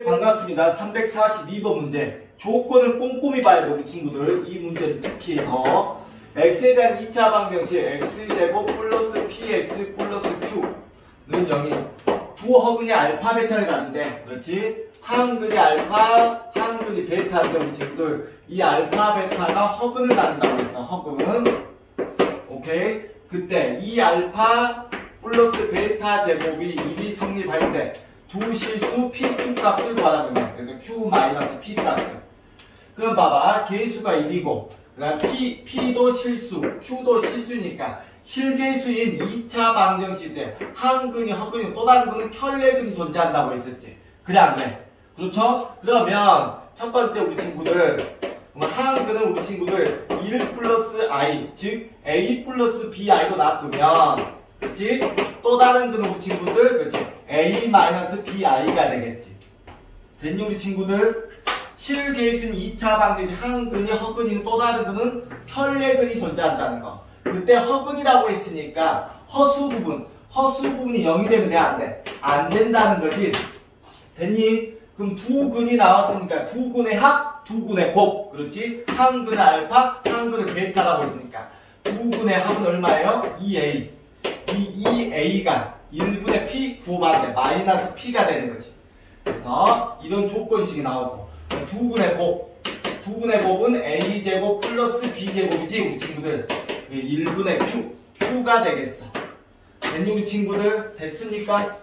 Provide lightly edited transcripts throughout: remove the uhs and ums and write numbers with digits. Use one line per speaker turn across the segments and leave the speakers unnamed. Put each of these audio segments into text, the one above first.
반갑습니다. 342번 문제. 조건을 꼼꼼히 봐야 돼, 우리 친구들. 이 문제는 특히 x에 대한 2차 방정식 x제곱 플러스 px 플러스 q는 0이 두 허근이 알파 베타를 가는데, 그렇지? 하근이 알파, 하근이 베타인데 우리 친구들 이 알파 베타가 허근을 갖는다고 했어. 허근. 오케이? 그때 이 알파 플러스 베타 제곱이 1이 성립할 때 두 실수 PQ 값을 구하라면, 그래서 Q 마이너스 P 값을. 그럼 봐봐. 개수가 1이고, 그 다음 P도 실수, Q도 실수니까 실개수인 2차 방정식 때 한근이, 허근이, 또 다른 거는 켤레근이 존재한다고 했었지. 그래 안 그래? 그렇죠? 그러면 첫 번째 우리 친구들, 한근은 우리 친구들 1 플러스 I, 즉 A 플러스 BI로 놔두면, 그렇지? 또 다른 근은 우리 친구들, 그렇지? A 마이너스 BI가 되겠지. 됐니 우리 친구들? 실개수인 2차 방정식 한근이, 허근이는 또 다른 근은 켤레근이 존재한다는 거. 그때 허근이라고 했으니까 허수 부분이 0이 되면 돼, 안 돼? 안 된다는 거지. 됐니? 그럼 두 근이 나왔으니까 두 근의 합, 두 근의 곱. 그렇지? 한 근의 알파, 한 근의 베타라고 했으니까 두 근의 합은 얼마예요? 2a. 이 2a가 1분의 p 구하면 마이너스 p가 되는 거지. 그래서 이런 조건식이 나오고, 두 근의 곱. 두 근의 곱은 a제곱 플러스 b제곱이지, 우리 친구들. 1분의 q가 되겠어. 됐니 우리 친구들? 됐습니까?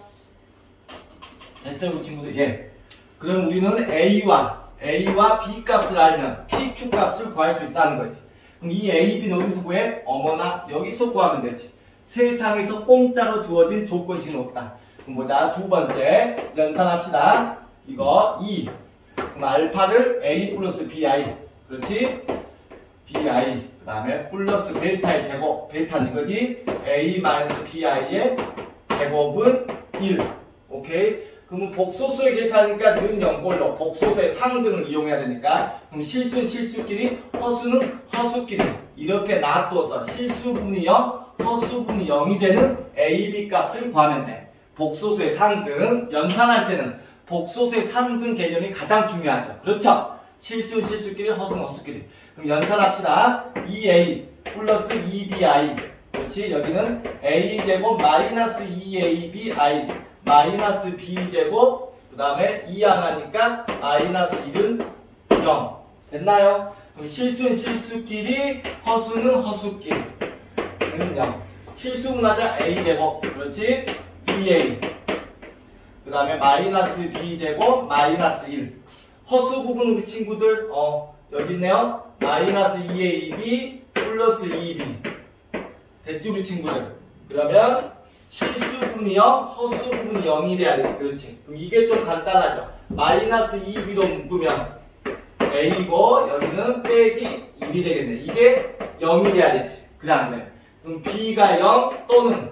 됐어요 우리 친구들? 예. 그럼 우리는 A와 B 값을 알면 PQ 값을 구할 수 있다는 거지. 그럼 이 A, B는 어디서 구해? 어머나 여기서 구하면 되지. 세상에서 공짜로 주어진 조건식은 없다. 그럼 보자. 두 번째 연산합시다. 이거 2. 그럼 알파를 A 플러스 BI. 그렇지? BI. 그 다음에 플러스 베타의 제곱. 베타는 거지. A 마이너스 BI의 제곱은 1. 오케이? 그러면 복소수의 계산하니까 는 0골로 복소수의 상등을 이용해야 되니까, 그럼 실수는 실수끼리, 허수는 허수끼리 이렇게 놔둬서 실수 부분이 0, 허수 부분이 0이 되는 A, B 값을 구하면 돼. 복소수의 상등, 연산할 때는 복소수의 상등 개념이 가장 중요하죠. 그렇죠? 실수는 실수끼리, 허수는 허수끼리. 그럼 연산합시다. 2A 플러스 2BI. 그렇지? 여기는 A제곱 마이너스 2ABI 마이너스 b제곱, 그 다음에 2 하나니까 마이너스 1은 0. 됐나요? 그럼 실수는 실수끼리, 허수는 허수끼리. 는 0. 실수분하자 a제곱. 그렇지? 2a. 그 다음에 마이너스 b제곱, 마이너스 1. 허수 부분 우리 친구들, 여기 있네요. 마이너스 2ab 플러스 2b. 됐지, 우리 친구들? 그러면 실수 부분이 0, 허수 부분이 0이 돼야 돼. 그렇지. 그럼 이게 좀 간단하죠. 마이너스 2b로 묶으면 a고, 여기는 빼기 1이 되겠네. 이게 0이 돼야 되지. 그래 안 돼? 그럼 b가 0 또는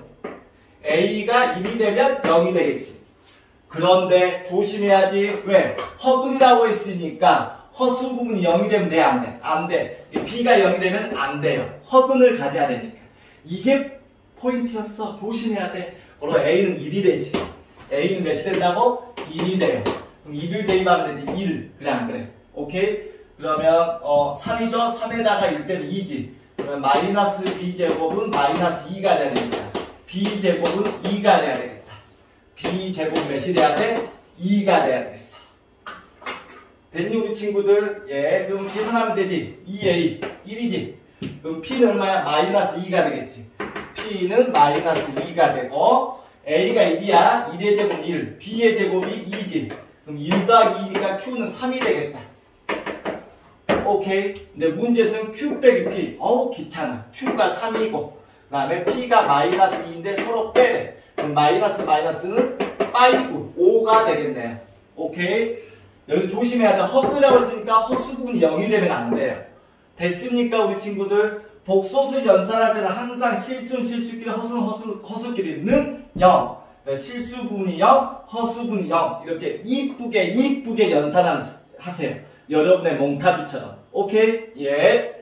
a가 1이 되면 0이 되겠지. 그런데 조심해야지. 왜? 허근이라고 했으니까 허수 부분이 0이 되면 돼, 안 돼? 안 돼. b가 0이 되면 안 돼요. 허근을 가져야 되니까. 이게 포인트였어. 조심해야 돼. 그럼 A는 1이 되지. A는 몇이 된다고? 1이 돼요. 그럼 2를 대입하면 되지. 1. 그래 안 그래? 오케이? 그러면 3이죠? 3에다가 1 빼면 2지. 그러면 마이너스 B제곱은 마이너스 2가 돼야 되니까 B제곱은 2가 돼야 되겠다. B제곱 몇이 돼야 돼? 2가 돼야 되겠어. 됐니 우리 친구들? 예. 그럼 계산하면 되지. 2A 1이지. 그럼 P는 얼마야? 마이너스 2가 되겠지. P는 마이너스 2가 되고, A가 1이야. 1의 제곱은 1. B의 제곱이 2지. 그럼 1 더하기 2니까 Q는 3이 되겠다. 오케이. 근데 문제에서는 Q 빼기 P. 어우, 귀찮아. Q가 3이고, 그 다음에 P가 마이너스 2인데 서로 빼래. 그럼 마이너스는 빠이고 5가 되겠네. 오케이. 여기 조심해야 돼. 허근이라고 했으니까 허수 부분이 0이 되면 안 돼요. 됐습니까, 우리 친구들? 복소수 연산할 때는 항상 실수는 실수끼리, 허수는 허수끼리는 0. 실수 부분이 0, 허수 부분이 0. 이렇게 이쁘게 연산하세요. 여러분의 몽타주처럼. 오케이? 예.